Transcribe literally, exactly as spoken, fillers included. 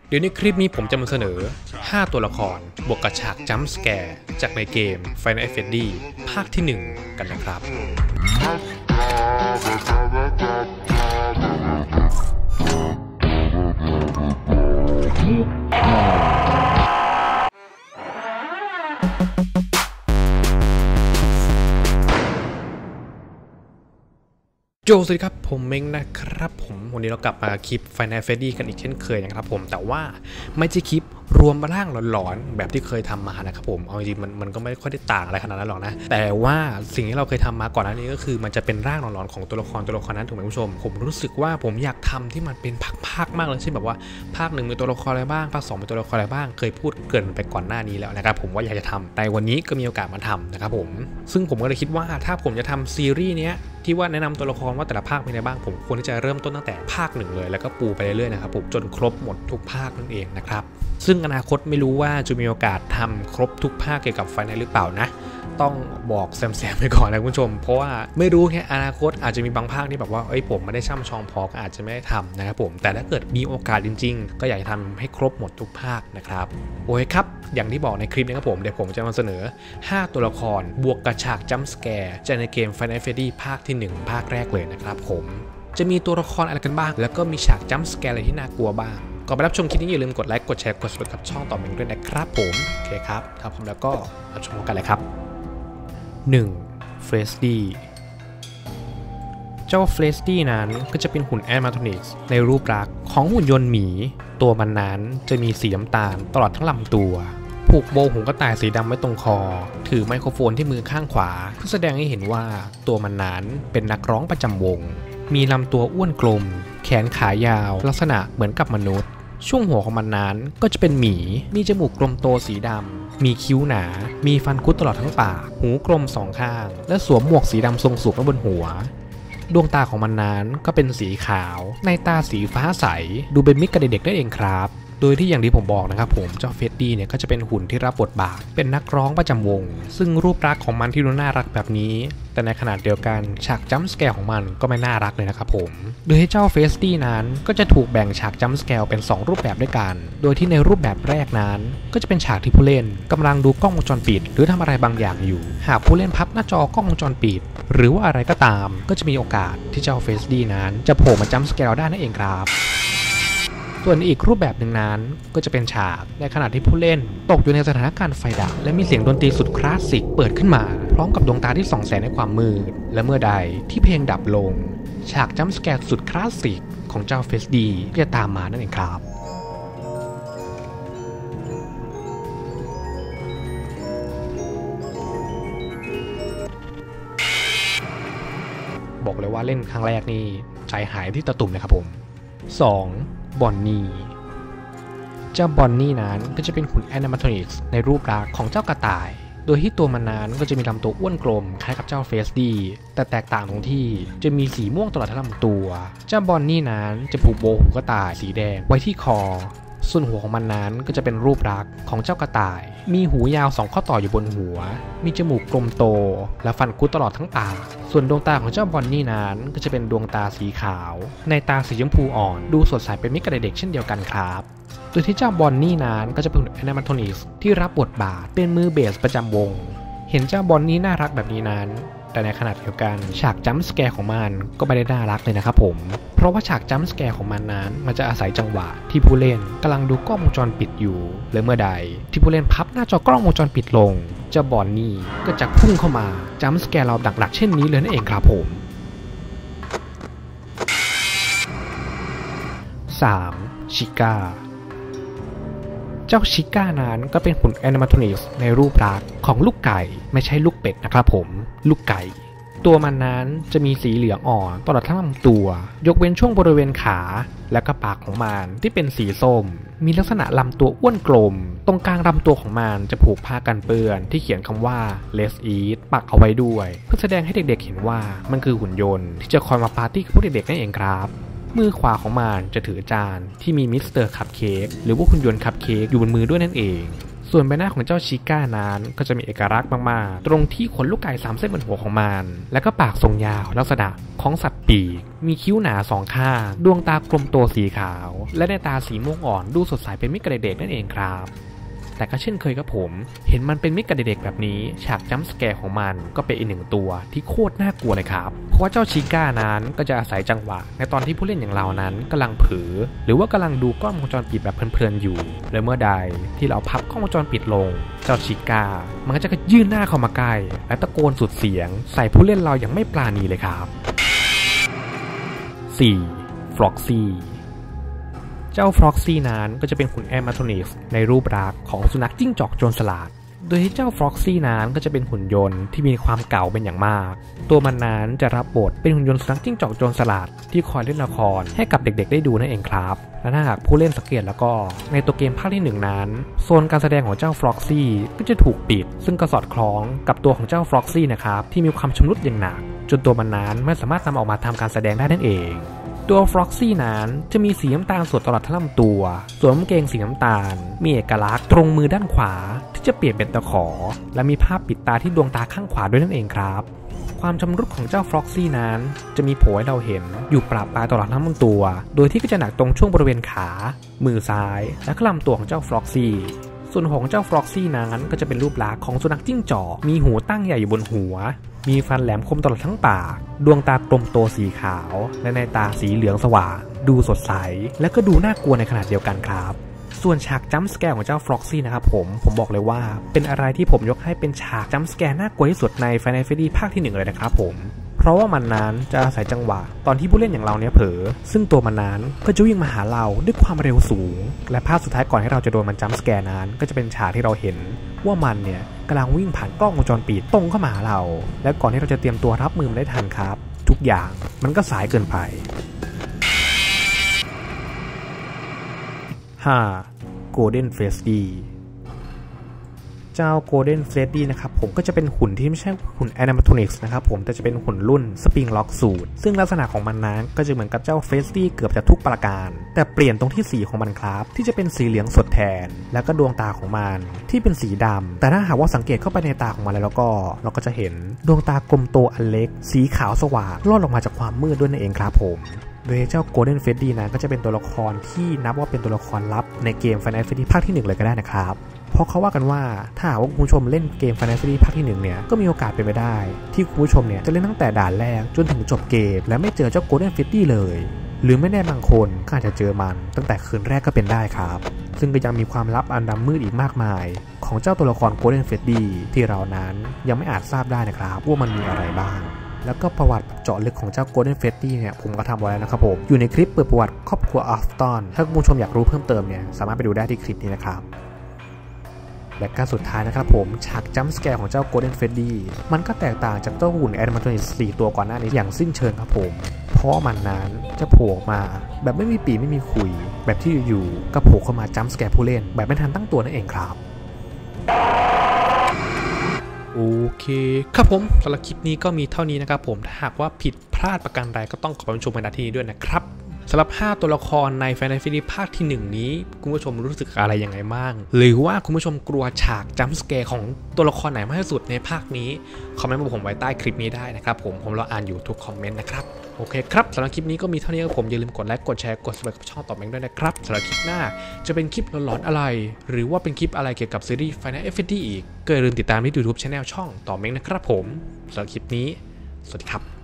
เดี๋ยวในคลิปนี้ผมจะมาเสนอห้าตัวละครบวกกับฉากจัมป์สแกร์จากในเกม Final Fantasy ภาคที่หนึ่งกันนะครับโจสวัสดีครับผมเม้งนะครับผมวันนี้เรากลับมาคลิป Final Fantasy กันอีกเช่นเคยนะครับผมแต่ว่าไม่ใช่คลิปรวมร่างหลอนๆแบบที่เคยทำมานะครับผมเอาจริงมันมันก็ไม่ค่อยได้ต่างอะไรขนาดนั้นหรอกนะแต่ว่าสิ่งที่เราเคยทำมาก่อนหน้านี้ก็คือมันจะเป็นร่างหลอนๆของตัวละครตัวละครนั้นถูกไหมคุณผู้ชมผมรู้สึกว่าผมอยากทำที่มันเป็นภาคๆมากเลยเช่นแบบว่าภาคหนึ่งมีตัวละครอะไรบ้างภาคสองมีตัวละครอะไรบ้างเคยพูดเกินไปก่อนหน้านี้แล้วนะครับผมว่าอยากจะทำแต่วันนี้ก็มีโอกาสมาทำนะครับผมซึ่งผมก็เลยคิดว่าถ้าผมจะทำซีรีส์เนี้ยที่ว่าแนะนำตัวละครว่าแต่ละภาคเป็นไงบ้างผมควรที่จะเริ่มต้นตั้งแต่ภาคหนึ่งเลยแล้วก็ปูไปเรื่อยๆนะครับผมจนครบหมดทุกภาคนั่นเองนะครับซึ่งอนาคตไม่รู้ว่าจะมีโอกาสทำครบทุกภาคเกี่ยวกับไฟนอลหรือเปล่านะต้องบอกแซมๆไปก่อนนะคุณผู้ชมเพราะว่าไม่รู้แค่อนาคตอาจจะมีบางภาคที่แบบว่าเอ้ยผมไม่ได้ช่ำชองพอก็อาจจะไม่ได้ทำนะครับผมแต่ถ้าเกิดมีโอกาสจริงๆก็อยากจะทำให้ครบหมดทุกภาคนะครับโอเคครับอย่างที่บอกในคลิปนี้ครับผมเดี๋ยวผมจะมาเสนอห้าตัวละครบวกกับฉากจัมป์สแกร์จากในเกม Final Fantasy ภาคที่หนึ่งภาคแรกเลยนะครับผมจะมีตัวละครอะไรกันบ้างแล้วก็มีฉากจัมป์สแกร์อะไรที่น่ากลัวบ้างก่อนไปรับชมคลิปนี้อย่าลืมกดไลค์กดแชร์กด ซับสไครบ์ กับช่องต่อไปด้วยนะครับผมโอเคครับถ้าพร้อมแล้วก็รับชมกันเลยครับหนึ่งเฟรสดี้เจ้าเฟรสดี้นั้นก็จะเป็นหุ่นแอนิมาทรอนิกส์ในรูปลักษณ์ของหุ่นยนต์หมีตัวมันนั้นจะมีสีน้ำตาลตลอดทั้งลำตัวผูกโบหูกระต่ายสีดำไว้ตรงคอถือไมโครโฟนที่มือข้างขวาเพื่อแสดงให้เห็นว่าตัวมันนั้นเป็นนักร้องประจำวงมีลำตัวอ้วนกลมแขนขายาวลักษณะเหมือนกับมนุษย์ช่วงหัวของมันนั้นก็จะเป็นหมีมีจมูกกลมโตสีดำมีคิ้วหนามีฟันคุดตลอดทั้งปากหูกลมสองข้างและสวมหมวกสีดำทรงสูงไว้บนหัวดวงตาของมันนั้นก็เป็นสีขาวในตาสีฟ้าใสดูเป็นมิตรกับเด็กๆได้เองครับโดยที่อย่างที่ผมบอกนะครับผมเจ้าเฟรดดี้เนี่ยก็จะเป็นหุ่นที่รับบทบาทเป็นนักร้องประจำวงซึ่งรูปลักษณ์ของมันที่ดูน่ารักแบบนี้แต่ในขณะเดียวกันฉากจัมป์สแกร์ของมันก็ไม่น่ารักเลยนะครับผมโดยที่เจ้าเฟรดดี้นั้นก็จะถูกแบ่งฉากจัมป์สแกร์เป็นสองรูปแบบด้วยกันโดยที่ในรูปแบบแรกนั้นก็จะเป็นฉากที่ผู้เล่นกำลังดูกล้องวงจรปิดหรือทำอะไรบางอย่างอยู่หากผู้เล่นพับหน้าจอกล้องวงจรปิดหรือว่าอะไรก็ตามก็จะมีโอกาสที่เจ้าเฟรดดี้นั้นจะโผล่มาจัมป์สแกร์ได้นั่นเองครับส่วนอีกรูปแบบหนึ่งนั้นก็จะเป็นฉากในขณะที่ผู้เล่นตกอยู่ในสถานการณ์ไฟดับและมีเสียงดนตรีสุดคลาสสิกเปิดขึ้นมาพร้อมกับดวงตาที่ส่องแสงในความมืดและเมื่อใดที่เพลงดับลงฉากจัมป์สแกร์สุดคลาสสิกของเจ้าเฟรดดี้ก็จะตามมานั่นเองครับบอกเลยว่าเล่นครั้งแรกนี่ใจหายที่ตะตุ่มนะครับผมสองบอนนี่เจ้าบอนนี่นั้นก็จะเป็นหุ่นแอนิมาทรอนิกส์ในรูปลักษณ์ของเจ้ากระต่ายโดยที่ตัวมันนั้นก็จะมีลำตัวอ้วนกลมคล้ายกับเจ้าเฟรดดี้แต่แตกต่างตรงที่จะมีสีม่วงตลอดทั้งลำตัวเจ้าบอนนี่นั้นจะผูกโบหูกระต่ายสีแดงไว้ที่คอส่วนหัวของมันนั้นก็จะเป็นรูปลักษณ์ของเจ้ากระต่ายมีหูยาวสองข้อต่ออยู่บนหัวมีจมูกกลมโตและฟันคุดตลอดทั้งปากส่วนดวงตาของเจ้าบอนนี่นั้นก็จะเป็นดวงตาสีขาวในตาสีชมพูอ่อนดูสดใสเป็นมิตรกับเด็กๆเช่นเดียวกันครับโดยที่เจ้าบอนนี่นั้นก็จะเป็นแอนิมาทรอนิกส์ที่รับบทบาทเป็นมือเบสประจำวงเห็นเจ้าบอนนี่น่ารักแบบนี้นั้นแต่ในขณะเดียวกันฉากจัมป์สแกร์ของมันก็ไม่ได้น่ารักเลยนะครับผมเพราะว่าฉากจัมป์สแกร์ของมันนั้นมันจะอาศัยจังหวะที่ผู้เล่นกำลังดูกล้องวงจรปิดอยู่และเมื่อใดที่ผู้เล่นพับหน้าจอกล้องวงจรปิดลงเจ้าบอนนี่ก็จะพุ่งเข้ามาจัมป์สแกร์เราดักๆเช่นนี้เลยนั่นเองครับผมสามชิก้าเจ้าชิก้านั้นก็เป็นหุ่นแอนิมาทรอนิกส์ในรูปลักษณ์ของลูกไก่ไม่ใช่ลูกเป็ดนะครับผมลูกไก่ตัวมันนั้นจะมีสีเหลืองอ่อนตลอดทั้งลำตัวยกเว้นช่วงบริเวณขาและก็ปากของมันที่เป็นสีส้มมีลักษณะลำตัวอ้วนกลมตรงกลางลำตัวของมันจะผูกผ้ากันเปื้อนที่เขียนคำว่า Let's Eat ปักเอาไว้ด้วยเพื่อแสดงให้เด็กๆเห็นว่ามันคือหุ่นยนต์ที่จะคอยมาปาร์ตี้กับพวกเด็กๆนั่นเองครับมือขวาของมันจะถือจานที่มีมิสเตอร์คัพเค้กหรือว่าหุ่นยนต์คัพเค้กอยู่บนมือด้วยนั่นเองส่วนใบหน้าของเจ้าชิก้านั้นก็จะมีเอกลักษณ์มากๆตรงที่ขนลูกไก่สามเส้นบนหัวของมันและก็ปากทรงยาวลักษณะของสัตว์ปีกมีคิ้วหนาสองข้างดวงตากลมโตสีขาวและในตาสีม่วงอ่อนดูสดใสเป็นมิตรกับเด็กๆนั่นเองครับแต่ก็เช่นเคยครับผมเห็นมันเป็นมิตรกับเด็กๆแบบนี้ฉากจัมป์สแกร์ของมันก็เป็นอีกหนึ่งตัวที่โคตรน่ากลัวเลยครับเพราะว่าเจ้าชิก้านั้นก็จะอาศัยจังหวะในตอนที่ผู้เล่นอย่างเรานั้นกำลังเผลอหรือว่ากำลังดูกล้องวงจรปิดแบบเพลินๆอยู่และเมื่อใดที่เราพับกล้องวงจรปิดลงเจ้าชิก้ามันก็จะยื่นหน้าเข้ามาใกล้และตะโกนสุดเสียงใส่ผู้เล่นเราอย่างไม่ปราณีเลยครับ สี่. ฟล็อกซี่เจ้าฟล็อกซี่นั้นก็จะเป็นหุ่นแอนิเมทรอนิกส์ในรูปลักษณ์ของสุนัขจิ้งจอกโจรสลัดโดยที่เจ้าฟล็อกซี่นั้นก็จะเป็นหุ่นยนต์ที่มีความเก่าเป็นอย่างมากตัวมันนั้นจะรับบทเป็นหุ่นยนต์สุนัขจิ้งจอกโจรสลัดที่คอยเล่นละครให้กับเด็กๆได้ดูนั่นเองครับและถ้าหากผู้เล่นสังเกตแล้วก็ในตัวเกมภาคที่หนึ่งนั้นโซนการแสดงของเจ้าฟล็อกซี่ก็จะถูกปิดซึ่งก็สอดคล้องกับตัวของเจ้าฟล็อกซี่นะครับที่มีความชำรุดอย่างหนักจนตัวมันนั้นไม่สามารถนำออกมาทำการแสดงได้นั่นเองตัวฟล็อกซี่นั้นจะมีสีน้ำตาลสดตลอดทั้งลำตัวสวมกางเกงสีน้ำตาลมีเอกลักษณ์ตรงมือด้านขวาที่จะเปลี่ยนเป็นตะขอและมีภาพปิดตาที่ดวงตาข้างขวาด้วยนั่นเองครับความชำรุดของเจ้าฟล็อกซี่นั้นจะมีโผล่ให้เราเห็นอยู่ปราบปรายตลอดทั้งลำตัวโดยที่ก็จะหนักตรงช่วงบริเวณขามือซ้ายและลำตัวของเจ้าฟล็อกซี่ส่วนของเจ้าฟล็อกซี่นั้นก็จะเป็นรูปลักษณ์ของสุนัขจิ้งจอกมีหูตั้งใหญ่อยู่บนหัวมีฟันแหลมคมตลอดทั้งปากดวงตากลมโตสีขาวและในตาสีเหลืองสว่างดูสดใสและก็ดูน่ากลัวในขณะเดียวกันครับส่วนฉากจัมป์สแกร์ของเจ้าฟล็อกซี่นะครับผมผมบอกเลยว่าเป็นอะไรที่ผมยกให้เป็นฉากจัมป์สแกร์น่ากลัวที่สุดใน Final Fantasy ภาคที่หนึ่งเลยนะครับผมเพราะว่ามันนั้นจะอาศัยจังหวะตอนที่ผู้เล่นอย่างเราเนี่ยเผลอซึ่งตัวมันนั้นก็จะวิ่งมาหาเราด้วยความเร็วสูงและภาพสุดท้ายก่อนให้เราจะโดนมันจัมป์สแกร์นั้นก็จะเป็นฉากที่เราเห็นว่ามันเนี่ยกำลังวิ่งผ่านกล้องวงจรปิดตรงเข้ามาหาเราและก่อนที่เราจะเตรียมตัวรับมือมันได้ทันครับทุกอย่างมันก็สายเกินไป ห้า. Golden Freddyเจ้า Golden Freddy นะครับผมก็จะเป็นหุ่นที่ไม่ใช่หุ่น Animatronics นะครับผมแต่จะเป็นหุ่นรุ่น Spring Lock Suit ซึ่งลักษณะของมันนั้นก็จะเหมือนกับเจ้า Freddy เกือบจะทุกประการแต่เปลี่ยนตรงที่สีของมันครับที่จะเป็นสีเหลืองสดแทนแล้วก็ดวงตาของมันที่เป็นสีดำแต่ถ้าหากว่าสังเกตเข้าไปในตาของมันแล้วก็เราก็จะเห็นดวงตากลมโตอันเล็กสีขาวสว่างลอดออกมาจากความมืดด้วยนั่นเองครับผมโดยเจ้า Golden Freddy นั้นก็จะเป็นตัวละครที่นับว่าเป็นตัวละครลับในเกม Final Fantasy ภาคที่หนึ่งเลยก็ได้นะครับเพราะเขาว่ากันว่าถ้าหากว่าคุณผู้ชมเล่นเกม Final Fantasy ภาคที่หนึ่งเนี่ยก็มีโอกาสเป็นไปได้ที่คุณผู้ชมเนี่ยจะเล่นตั้งแต่ด่านแรกจนถึงจบเกมและไม่เจอเจ้า Golden Freddy เลยหรือไม่แน่บางคนก็อาจจะเจอมันตั้งแต่คืนแรกก็เป็นได้ครับซึ่งก็ยังมีความลับอันดำมืดอีกมากมายของเจ้าตัวละคร Golden Freddy ที่เรานั้นยังไม่อาจทราบได้นะครับว่ามันมีอะไรบ้างแล้วก็ประวัติเจาะลึกของเจ้า Golden Freddy เนี่ยผมก็ทำไว้แล้วนะครับผมอยู่ในคลิปเปิดประวัติครอบครัวอัฟตันถ้าคุณผู้ชมอยากรู้เพิ่มเติมเนี่ยสามารถไปดูได้ที่คลิปนี้นะครับและการสุดท้ายนะครับผมฉากจัมป์สแกร์ของเจ้า Golden Freddy มันก็แตกต่างจากเจ้าหุ่น Animatronics สี่ตัวก่อนหน้านี้อย่างสิ้นเชิงครับผมเพราะมันนั้นจะโผล่ออกมาแบบไม่มีปีไม่มีคุยแบบที่อยู่ๆก็โผล่เข้ามาจัมป์สแกร์ผู้เล่นแบบไม่ทันตั้งตัวนั่นเองครับโอเคครับผมสำหรับคลิปนี้ก็มีเท่านี้นะครับผมถ้าหากว่าผิดพลาดประการใดก็ต้องขอความชมกันณที่นี้ด้วยนะครับสำหรับห้าตัวละครใน Final Fantasy ภาคที่หนึ่งนี้คุณผู้ชมรู้สึกอะไรยังไงบ้างหรือว่าคุณผู้ชมกลัวฉากจัมป์สแกร์ของตัวละครไหนมากที่สุดในภาคนี้คอมเมนต์มาผมไว้ใต้คลิปนี้ได้นะครับผมผมรออ่านอยู่ทุกคอมเมนต์นะครับโอเคครับสำหรับคลิปนี้ก็มีเท่านี้ครับผมอย่าลืมกดไลค์กดแชร์กด ซับสไครบ์ กับช่องต่อเมงด้วยนะครับสำหรับคลิปหน้าจะเป็นคลิปหลอนๆอะไรหรือว่าเป็นคลิปอะไรเกี่ยวกับซีรีส์ Final Fantasy อีกก็อย่าลืมติดตามที่ YouTube Channel ช่องต่อเมงนะครับผมสำหรับคลิปนี้สวัสดีครับ